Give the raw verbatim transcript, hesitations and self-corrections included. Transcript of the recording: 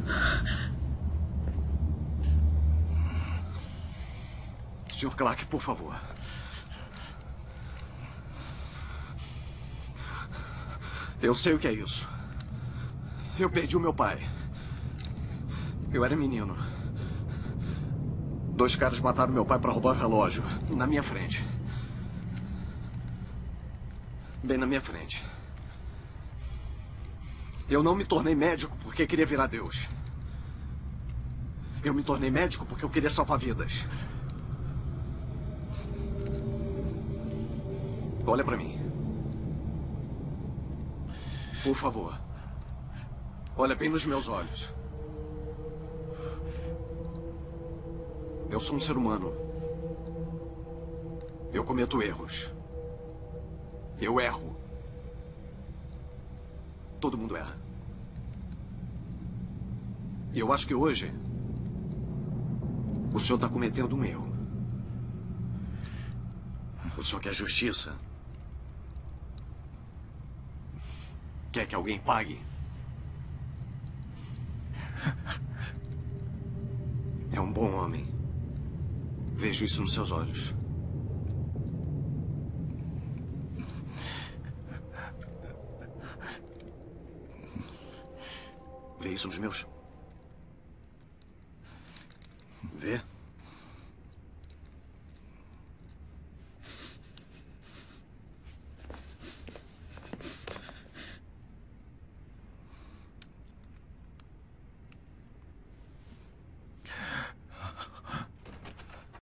senhor Clark, por favor. Eu sei o que é isso. Eu perdi o meu pai. Eu era menino. Dois caras mataram meu pai para roubar o relógio. Na minha frente. Bem na minha frente. Eu não me tornei médico porque queria virar Deus. Eu me tornei médico porque eu queria salvar vidas. Olha para mim. Por favor. Olha bem nos meus olhos. Eu sou um ser humano. Eu cometo erros. Eu erro. Todo mundo erra. E eu acho que hoje o senhor está cometendo um erro. O senhor quer justiça? Quer que alguém pague? É um bom homem. Vejo isso nos seus olhos. Vê isso nos meus? Vê?